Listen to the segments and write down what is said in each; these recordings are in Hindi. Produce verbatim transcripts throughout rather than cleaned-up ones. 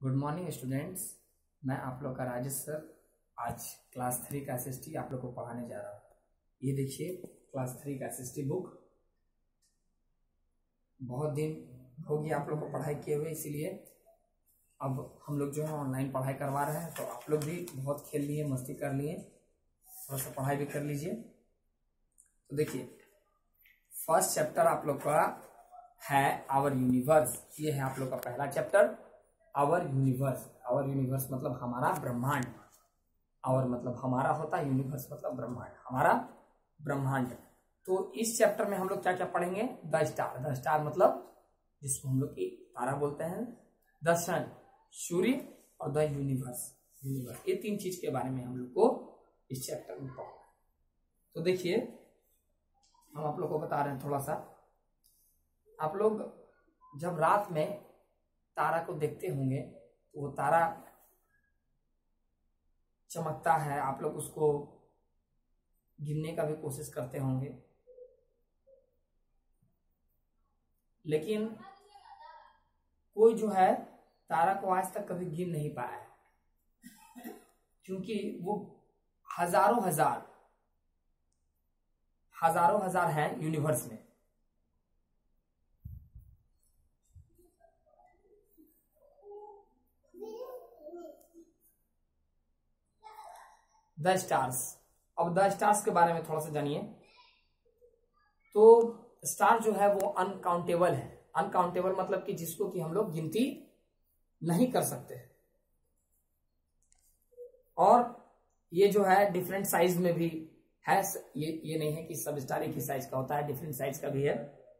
गुड मॉर्निंग स्टूडेंट्स, मैं आप लोग का राजेश सर आज क्लास थ्री का एसएसटी आप लोग को पढ़ाने जा रहा हूँ। ये देखिए क्लास थ्री का एसएसटी बुक। बहुत दिन हो गया आप लोग को पढ़ाई किए हुए, इसीलिए अब हम लोग जो है ऑनलाइन पढ़ाई करवा रहे हैं। तो आप लोग भी बहुत खेल लिए, मस्ती कर लिए, थोड़ा सा पढ़ाई भी कर लीजिए। तो देखिए फर्स्ट चैप्टर आप लोग का है आवर यूनिवर्स। ये है आप लोग का पहला chapter, our universe. Our universe मतलब हमारा ब्रह्मांड। आवर मतलब हमारा होता है, यूनिवर्स मतलब ब्रह्मांड, हमारा ब्रह्मांड। तो इस चैप्टर में हम लोग क्या क्या पढ़ेंगे? The star. द स्टार मतलब जिसको हम लोग की तारा बोलते हैं, द सन, सूर्य, और द यूनिवर्स, यूनिवर्स। ये तीन चीज के बारे में हम लोग को इस चैप्टर में पढ़ना है। तो देखिए हम आप लोग को बता रहे हैं थोड़ा सा। आप लोग जब रात में तारा को देखते होंगे तो वो तारा चमकता है, आप लोग उसको गिनने का भी कोशिश करते होंगे, लेकिन कोई जो है तारा को आज तक कभी गिन नहीं पाया है, क्योंकि वो हजारों हजार हजारों हजार हैं यूनिवर्स में। The stars. अब द स्टार्स के बारे में थोड़ा सा जानिए। तो स्टार जो है वो अनकाउंटेबल है। अनकाउंटेबल मतलब कि जिसको कि हम लोग गिनती नहीं कर सकते। और ये जो है डिफरेंट साइज में भी है। ये ये नहीं है कि सब स्टार एक ही साइज का होता है, डिफरेंट साइज का भी है।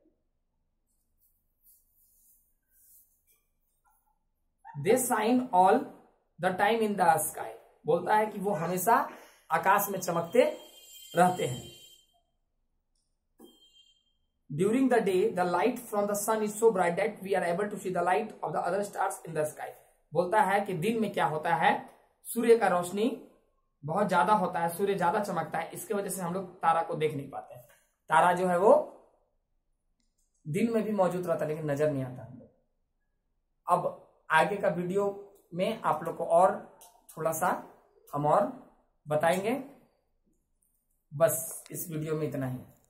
They shine all the time in the sky. बोलता है कि वो हमेशा आकाश में चमकते रहते हैं। During the day the light from the sun is so bright that we are able to see the light of the other stars in the sky. बोलता है कि दिन में क्या होता है, सूर्य का रोशनी बहुत ज्यादा होता है, सूर्य ज्यादा चमकता है, इसके वजह से हम लोग तारा को देख नहीं पाते हैं। तारा जो है वो दिन में भी मौजूद रहता है लेकिन नजर नहीं आता हम लोग। अब आगे का वीडियो में आप लोग को और थोड़ा सा हम और बताएंगे। बस इस वीडियो में इतना ही।